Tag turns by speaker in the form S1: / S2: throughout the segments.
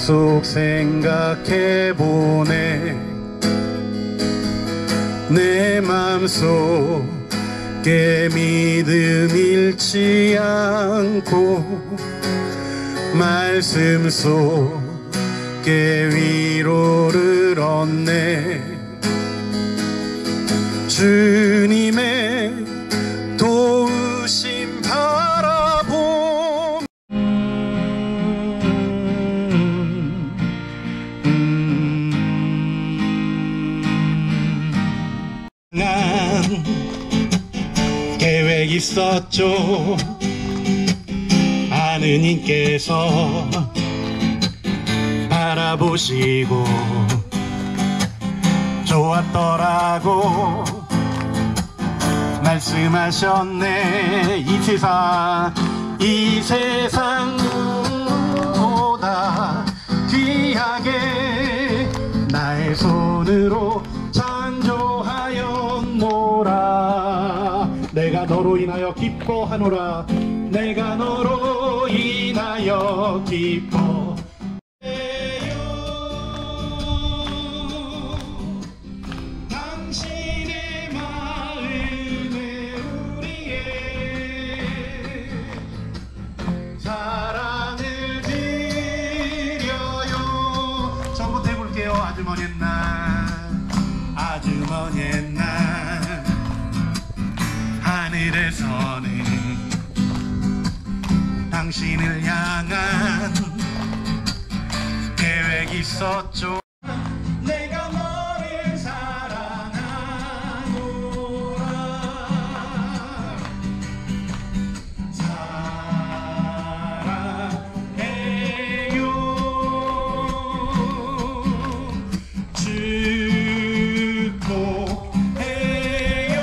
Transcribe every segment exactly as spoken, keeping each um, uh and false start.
S1: 속 생각해보네. 내 맘속에 믿음 잃지 않고 말씀 속에 위로를 얻네. 주님의 도우심 바라봄. 난 계획 있었죠. 하느님께서 바라보시고 좋았더라고 말씀하셨네. 이 세상 이 세상보다 귀하게 나의 손으로 창조하였노라. 내가 너로 인하여 기뻐하노라. 내가 너로 인하여 기뻐. 당신의 마음에 우리의 사랑을 드려요. 처음부터 해볼게요. 아주 먼 옛날 아주 먼 옛날 하늘에서는 당신을 향한 계획이 있었죠. 내가 너를 사랑하노라. 사랑해요. 축복해요.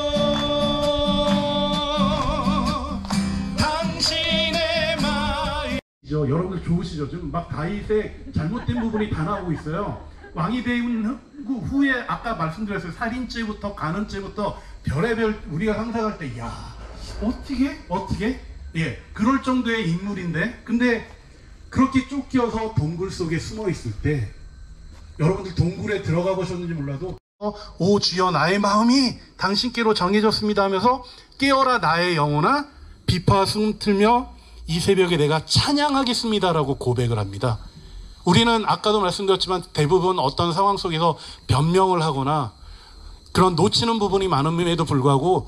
S1: 당신의 마음. 여러분들 좋으시죠? 지금 막 다윗의 잘못된 부분이 다 나오고 있어요. 왕이 된 후에 아까 말씀드렸어요. 살인죄부터 간음죄부터 별의별 우리가 상상할 때 야 어떻게 어떻게 예 그럴 정도의 인물인데, 근데 그렇게 쫓겨서 동굴 속에 숨어 있을 때 여러분들 동굴에 들어가 보셨는지 몰라도 어, 오 주여 나의 마음이 당신께로 정해졌습니다 하면서 깨어라 나의 영혼아 비파 숨틀며 이 새벽에 내가 찬양하겠습니다라고 고백을 합니다. 우리는 아까도 말씀드렸지만 대부분 어떤 상황 속에서 변명을 하거나 그런 놓치는 부분이 많음에도 불구하고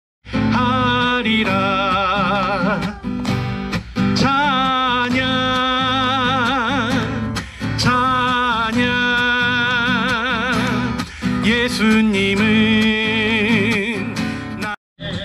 S1: 하리라 찬양 찬양 예수님은 나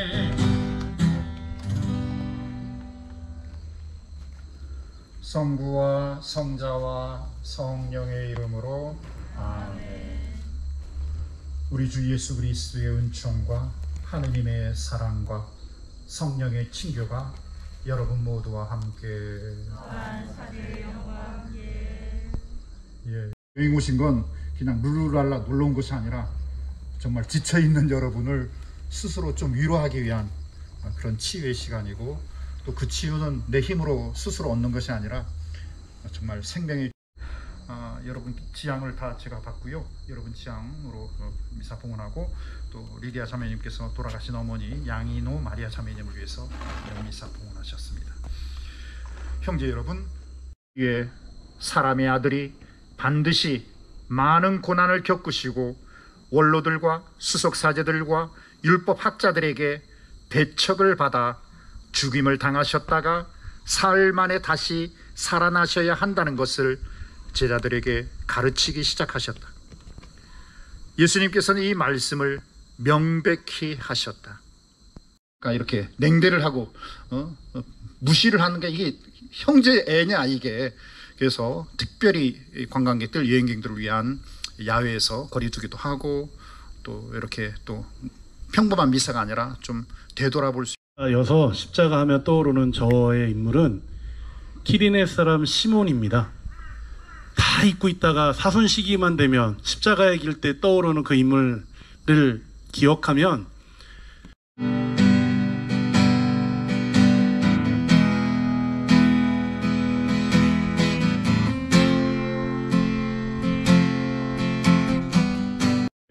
S2: 성부와 성자와 성령의 이름으로 아멘. 우리 주 예수 그리스도의 은총과 하느님의 사랑과 성령의 친교가 여러분 모두와 함께. 예, 여행 오신 건 그냥 룰루랄라 놀러 온 것이 아니라 정말 지쳐있는 여러분을 스스로 좀 위로하기 위한 그런 치유의 시간이고, 또 그 치유는 내 힘으로 스스로 얻는 것이 아니라 정말 생명의 아, 여러분 지향을 다 제가 받고요. 여러분 지향으로 미사 봉헌하고, 또 리디아 자매님께서 돌아가신 어머니 양이노 마리아 자매님을 위해서 미사 봉헌하셨습니다. 형제 여러분, 위에 사람의 아들이 반드시 많은 고난을 겪으시고 원로들과 수석사제들과 율법학자들에게 배척을 받아 죽임을 당하셨다가 사흘 만에 다시 살아나셔야 한다는 것을 제자들에게 가르치기 시작하셨다. 예수님께서는 이 말씀을 명백히 하셨다. 그러니까 이렇게 냉대를 하고 어? 어, 무시를 하는 게 이게 형제 애냐 이게. 그래서 특별히 관광객들, 여행객들을 위한 야외에서 거리두기도 하고, 또 이렇게 또 평범한 미사가 아니라 좀 되돌아볼 수.
S1: 여서 십자가 하면 떠오르는 저의 인물은 키리네 사람 시몬입니다. 다 잊고 있다가 사순 시기만 되면 십자가의 길 때 떠오르는 그 인물을 기억하면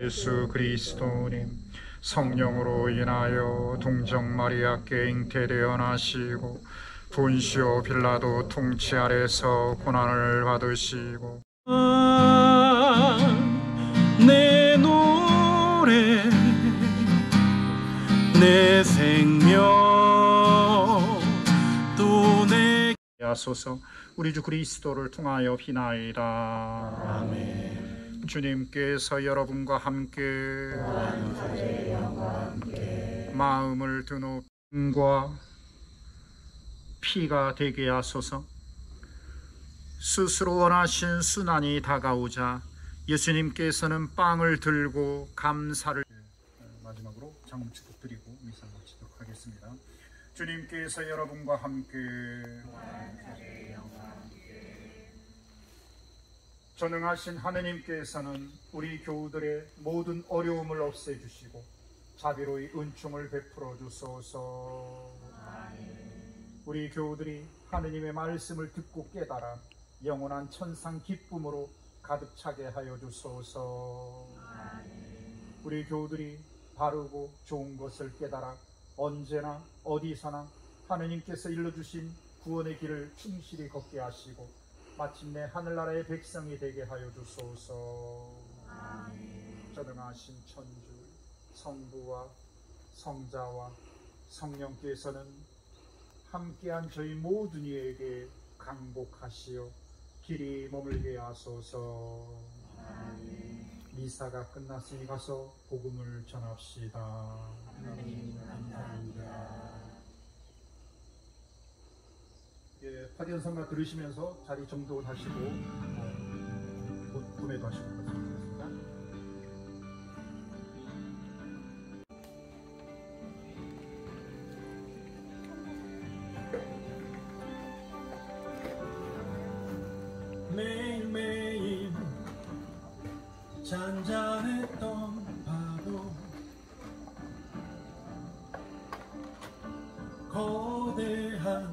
S2: 예수 그리스도님, 성령으로 인하여 동정 마리아께 잉태되어 나시고 본시오 빌라도 통치 아래서 고난을 받으시고
S3: 아, 내 노래 내 생명 또 내
S2: 하소서. 우리 주 그리스도를 통하여 비나이다.
S3: 아멘.
S2: 주님께서 여러분과 함께 마음을 드높임과 피가 되게 하소서. 스스로 원하신 순환이 다가오자 예수님께서는 빵을 들고 감사를 마지막으로 장음 축복 드리고 미사 마치도록 하겠습니다. 주님께서 여러분과 함께 전능하신 하느님께서는 우리 교우들의 모든 어려움을 없애주시고 자비로이 은총을 베풀어 주소서. 우리 교우들이 하느님의 말씀을 듣고 깨달아 영원한 천상 기쁨으로 가득 차게 하여 주소서. 우리 교우들이 바르고 좋은 것을 깨달아 언제나 어디서나 하느님께서 일러주신 구원의 길을 충실히 걷게 하시고 마침내 하늘나라의 백성이 되게 하여 주소서. 전능하신 천주 성부와 성자와 성령께서는 함께한 저희 모든 이에게 강복하시어 길이 머물게 하소서. 미사가 끝났으니 가서 복음을 전합시다. 하나님 감사합니다. 예, 파견성가 들으시면서 자리 정돈하시고 어, 곧 구매도 하시고 그렇습니다.
S3: 매일매일 잔잔했던 파도 거대한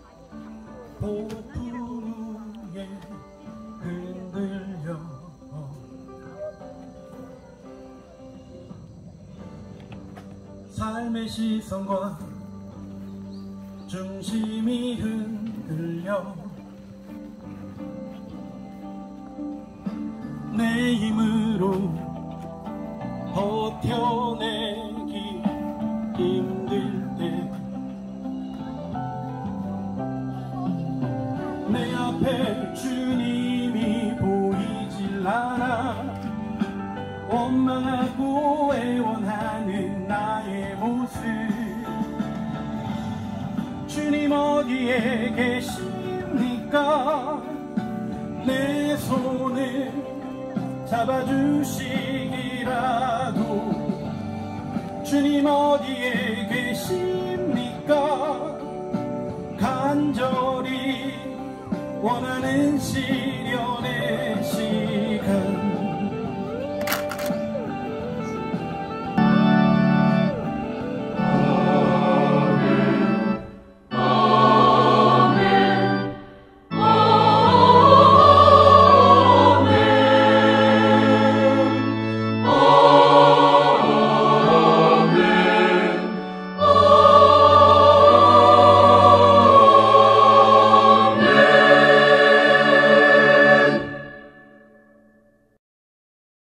S3: 폭풍우에 흔들려 삶의 시선과 중심이 흔들려 내 힘으로 버텨내기 힘들 때 내 앞에 주님이 보이질 않아 원망하고 애원하는 나의 모습 주님 어디에 계십니까? 내 손을 잡아주시기라도 주님 어디에 계십니까? 간절히 원하는 시련의 시간